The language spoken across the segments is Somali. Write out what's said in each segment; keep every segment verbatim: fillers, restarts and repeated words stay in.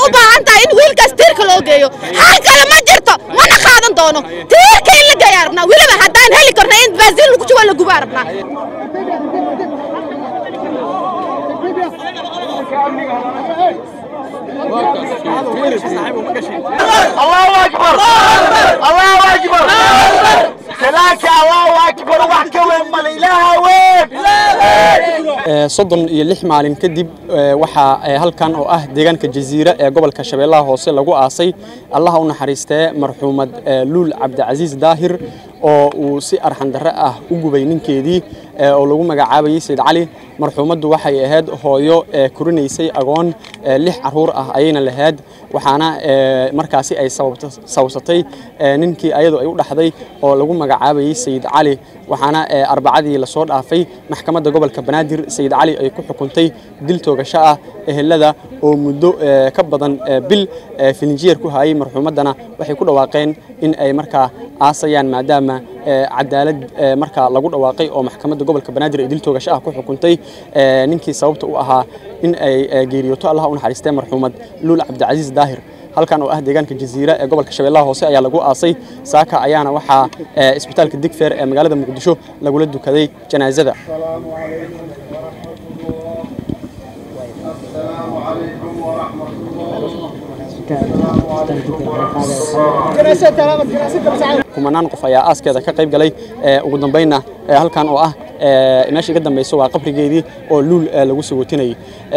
وباهنتا إن ويلك استيرك لوجيو حاجة لما جرتو ما نخادن دونه تيرك إلا جيارنا ولا ما حدان هلي كرنا إن بازيل وكشوا ولا جبارنا الله أكبر الله أكبر سلاك الله أكبر وحكوين من إله وين soddon iyo lix maalin kadib waxaa halkan oo ah deegaanka Jazeera ee gobolka Shabeellaha Hoose lagu aasay Allah u naxariistay marxuumad Luul Cabdicasiis Daahir oo uu si arxan darro ah u gubay ninkeedii oo lagu magacaabay Sayd Cali marxuumaddu waxay ahayd hooyo kurinaysay agoon lix caruur ah ayayna lahayd waxaana markaasi ay sababtay ninkii ayadu ay u dhaxday oo lagu magacaabay Sayd Cali waxaana arbacadii la soo dhaafay maxkamadda gobolka Banaadir Sayd Cali ay ku xukuntay dil toogasho ah ehelada oo muddo ka badan bil filinjeer ku hayay marxuumadana waxay ku dhawaaqeen in ay markaa aasayaan maadaama cadaalad markaa lagu dhawaaqay oo maxkamadda gobolka Banaadir ay dil toogasho ah ku xukuntay ninkii sababta u ahaa in ay geeriyoto Allah u naxariistay marxuumad Luul Cabdicasiis Daahir halkan oo ah deegaanka Jazeera ee gobolka Shabeellaha Hoose ayaa lagu aasay saaka ayaana waxa isbitaalka Digfeer ee magaalada Muqdisho lagu la dukaday janaasada kumanaan qof ayaa aaskeeda ka qayb galay ugu dambeynna halkan oo ah meeshii ka dambeysay waa qabrigeedii oo Luul lagu soo watinay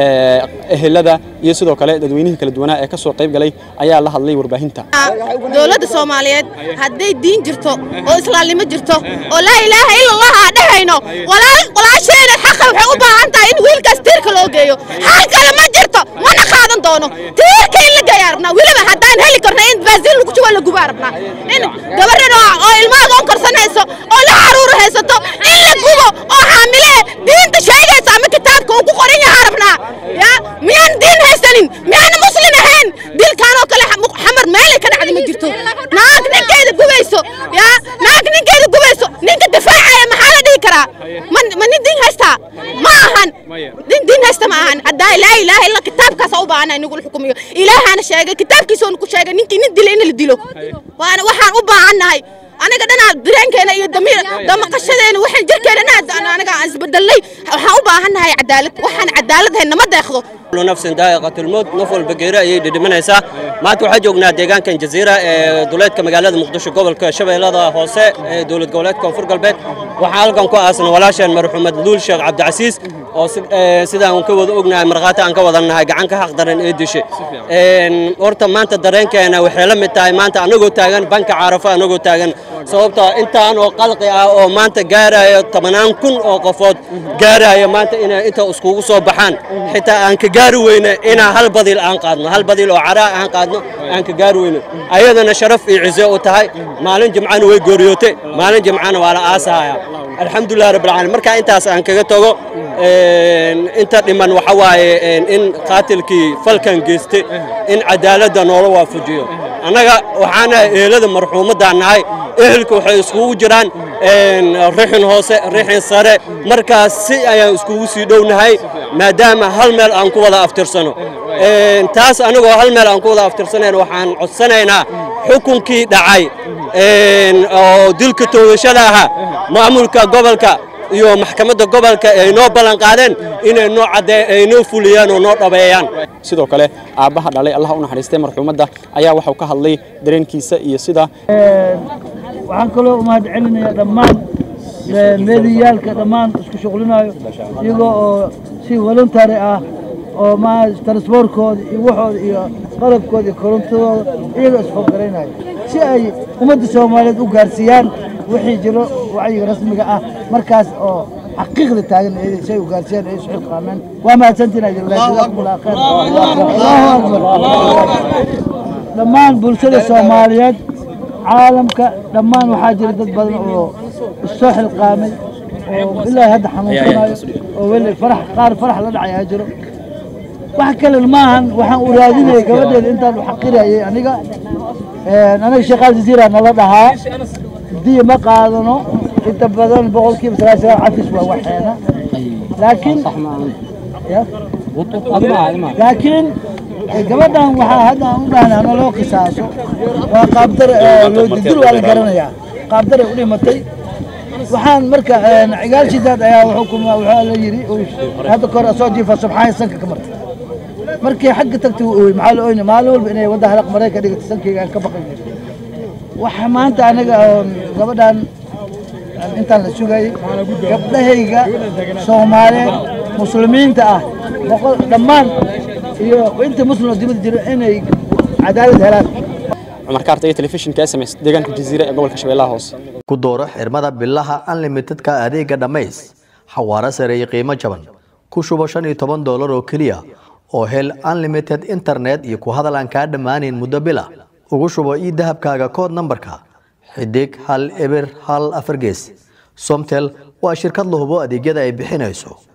ehelada iyo sidoo kale dadweynaha kala duwan ee ka soo qayb galay ayaa la hadlay warbaahinta dawladda Soomaaliyeed haday diin jirto oo islaamnimo jirto oo la ilaaha illa Allah dhahayno walaal walaasheena xaq waxay u baahan tahay in wiilkaas tiirka loo geeyo xaq kale ma jirto mana qaadan doono tiirka in la gaarna waliba hadaan heli karna in baazil lagu joogo la gubaarna in gabarna oo ilmaha oo karsanayso oo la caruur haysato in la gubo oo xaamile diinta sheegaysa ama kitaabka uu ku qoran yahay arabna ya miyaan diin haysanin miyaan muslim ahayn dilkaan oo kale xamar meel ka dhacday ma jirto naag ninkeeda gubayso ya naag ninkeeda gubayso ninka difaacaya maxaa la dhihi karaa man man diin haysta ma ahan din diin haysta ma ahan hadaa la ilaaha illa kitaabkaas oo baana inagu xukumiyo ilaahana sheegay kitaabkiisa oo ku sheegay ninki nin dilay in la dilo waana waxaan u baahanahay aniga dhanaa dareenkeena iyo damiir damaqashadeena waxaan jirkeena anaga isbeddelay waxaan u baahanahay cadaalad waxaan cadaalad hayna ma deeqdo كل نفس ذائقة الموت نفل بقيرة يدي منيسا ما توحد جوجنا ديجان كان جزيرة دولات كمجالات مقدسة قبل كشبه هذا هوساء دولة جولات كونفور قلبك وحالكم كأسن ولا شيء مرحومة لول شيخ عبد العزيز أو سيدا ونكود أجنا مرغاتا عنك وضعنا عنك حق درن إيدي شيء أورتا ما أنت درن كأنا وحلم التاي ما أنت أنا قلت تاجن بنك عارفة أنا قلت تاجن صوبتا أنت أنا قلقي أو ما أنت جارة تمنان كن أو قفوت جارة ما أنت إن أنت أسكوب صباحان حتى أنك جاروين إنا هل بديل عن قادنا هل بديل وعراء عن قادنا أنك جاروين أيضا شرف في عزاء وتهاي مالن جمعان ويجوريوتي مالن جمعان وعلى آسها الحمد لله رب العالمين مركا أنت أنك جتوه أنت لمن وحواي إن قاتلك فلكن جست إن عدالة نور وفجيو أنا وحنا هذا مرحوم دعناي أهلك وحيسكو جيران ريحن هوسه ريحن ساره markaas si ayaan isku sii dhownahay maadaama hal meel aan ku wada aftirsano ee taas anagoo hal meel aan ku wada aftirsaneen waxaan codsanaynaa xukunkii dhacay ee oo dilka toogashada ah maamulka gobolka iyo maxkamadda gobolka ay noo balan qaadeen inay noo cadeey ay noo fuliyaan oo noo dhabeeyaan sidoo kale aabaha dhalay Allah u naxariistay marxuumadda ayaa waxa uu ka hadlay dareenkiisa iyo sida waxaan kaloo u mahad celinayaa dhammaan meediyaalka dhammaan isku shaqlinayo iyagoo oo si voluntary ah oo ma transportkooda iyo waxooda iyo qalabkooda iyo korontadooda iyaga isku garanayo si ay ummadda Soomaaliyeed u gaarsiiyaan wixii jiro wacyiga rasmiga ah markaas oo xaqiiqda taagan ay shay u gaarsiiyaan ay isku qaamaan waa ma santina jazakumullahu khayr Allahu akbar dhammaan bulshada Soomaaliyeed caalamka dhammaan waxaa jira dad badan oo soo xilqaamay oo ilaa hadda xanuunsanayo oo weli farax qaar farax la dhacay jiro wax kale maahan waxaan u raadinay gabadheeda intaan u xaqirayay aniga ee anaga shaqada Jazeera nala dhahaa dii ma qaadano inta badan boqolkiiba sagaashan cafis waa waxeena laakiin laakiin gabadhan waxaa hadda aan u baahnaa naloo qisaaso waa qaabdar loo dil waa la garanayaa qaabdaray u dhimatay waxaan marka cigaal shidaad ayaa xukuma waxa la yiri hadda kor soo jiifa subxaan sanka ka martay markii xagga tagtay oo maxaa la ooyna maalin walba inay wada halaq maray ka dhigtay sankeyga ka baqay waxa maanta anaga gabadhan intaan la sugay gabdhahayga Soomaaliyeed muslimiinta ah boqol dhammaan iyo inta muslim dibad jiro inay cadaalad helaan Umar Kaartay telefishinka S M S deegaanka Jazeera ee gobolka Shabeellaha Hoose ku dooro xirmada billaha unlimited ka adeega dhamays xawaare sare iyo qiimo jaban ku shubo shan iyo toban dollar oo kaliya oo hel unlimited internet iyo ku hadal aan ka dhamaanin muddo bila ugu shubo ii dahabkaaga code numberka xidig hal eber hal afar gees Somtel waa shirkad la hubo adeegyada ay bixinayso